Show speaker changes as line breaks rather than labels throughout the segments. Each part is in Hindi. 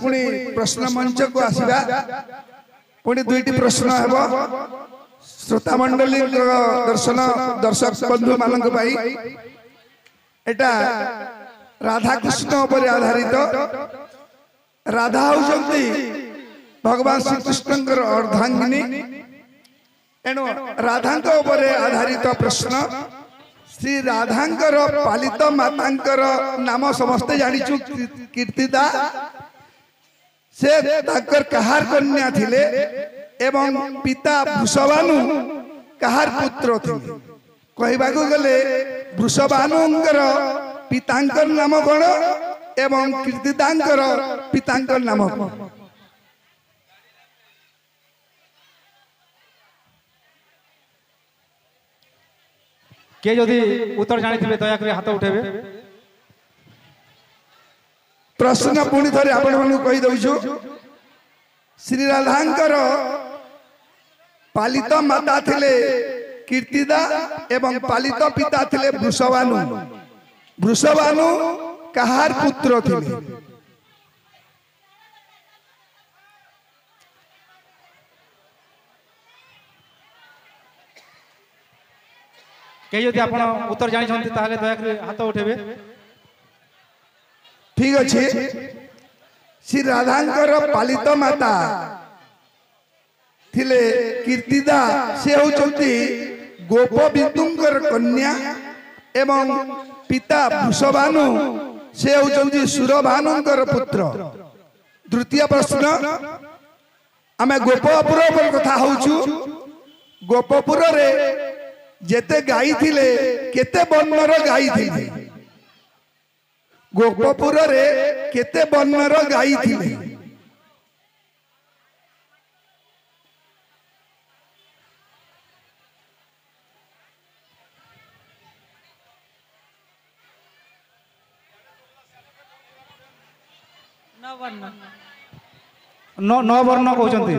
पुणी प्रश्न मंच को आसवा पुणी दुईटी प्रश्न हेब श्रोता मंडली दर्शन दर्शक बंधु मानक पाई एटा राधा कृष्ण पर आधारित राधा होउछंती भगवान श्री कृष्णकर अर्धांगिनी एणु राधांक उपरे आधारित प्रश्न श्री राधांकर पालित मातांकर नाम समस्ते जानिचु कीर्तिदा से ताकर कहार कन्या थिले एवं पिता वृषभानु कहार पुत्र थिले कहबाकू गले वृषभानुंकर पितांकर नाम कोन एवं कीर्तिदांकर पितांकर नाम कोन
के जदि उत्तर जानी थे दया कर हाथ उठेबे
प्रश्न पुणी थे आपण मानू कहि दउछु श्री राधांकर पालित माता थिले कीर्तिदा एवं पालित पिता थिले वृषभानु वृषभानु कहार पुत्र थिले
के जदि आपण उत्तर जानी छथि ताले दया कर हाथ उठेबे
ठीक अच्छे श्री राधांकर पालित माता थिले कीर्तिदा से होचंती गोपबिंदुंकर कन्या एवं पिता वृषभानु से होचंती सुरभानुंकर पुत्र द्वितीय प्रश्न आमे गोपपुर पर कथा होउछु गोपपुर रे जेते गाई थिले केते वर्णर गाई थिले गोपपुर रे केते वर्णर गाई थिले
नौ वर्ण कहउचंती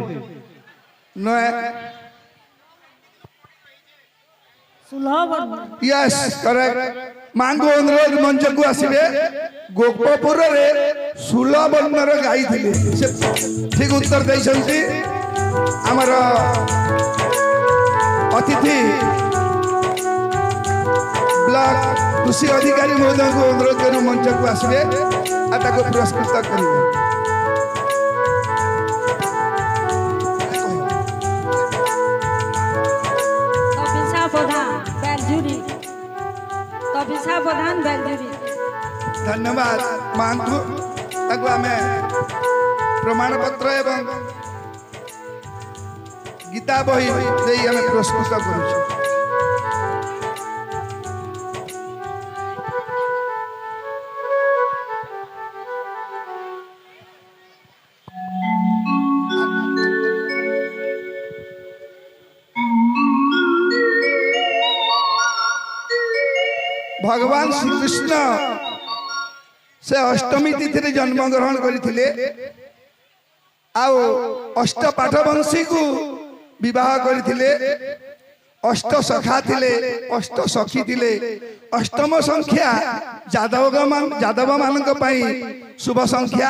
यस करेक्ट मांगो अनुरोध मंच को आसीबे गोपपुर रे 16 वर्णर गाई थिले से ठीक उत्तर दैछंती हमर अतिथि ब्लॉक कृषि अधिकारी महोदय को अनुरोध करू मंच को आसीबे आ ताको पुरस्कृत करिवे धन्यवाद मांगू ताको हमें प्रमाण पत्र एवं गीता बही देई हमें पुरस्कृत करू भगवान श्री कृष्ण से अष्टमी तिथि रे जन्म ग्रहण करथिले आउ अष्ट पाठवंशी को विवाह करथिले अष्ट सखा थिले अष्ट सखी थिले अष्टम संख्या यादव मानक पई शुभ संख्या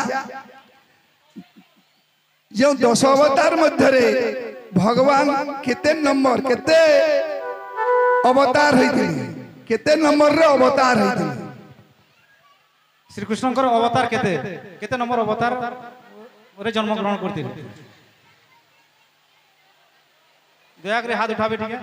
जो 10 अवतार मध्य रे भगवान केते नंबर केते अवतार होइथिले केते नंबर रे अवतार होइथिले
श्री कृष्णकर अवतार केते केते नंबर अवतार रे जन्म ग्रहण करथिले दया कर हाथ उठाबे ठीक है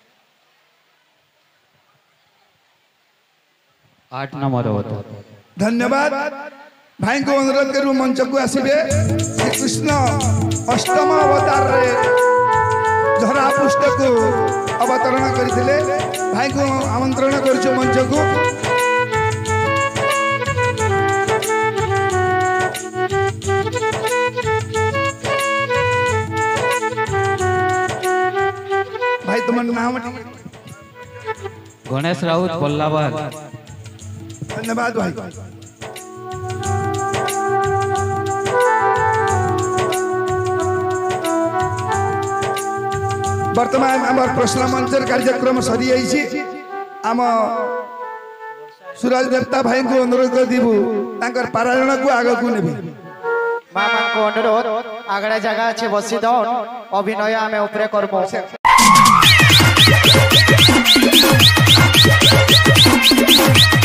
8 नंबर अवतार
धन्यवाद भाई को अनुरोध करू मंच को आसीबे श्री कृष्ण अष्टम अवतार रे धरा पृष्ठ को अवतरण करथिले भाई को आमंत्रण करछु मंच को भाई तुम नाम
गणेश राउत बल्लाबाद
धन्यवाद भाई वर्तमान आम प्रश्न मंचर कार्यक्रम सरी आम सूरज देवता भाई को अनुरोध कर दीबू पारायण को आग को नेबे
মা মাঙ্কু অনুরোধ আগড়া জায়গা আছে বসি দন অভিনয় আমি উপরে করব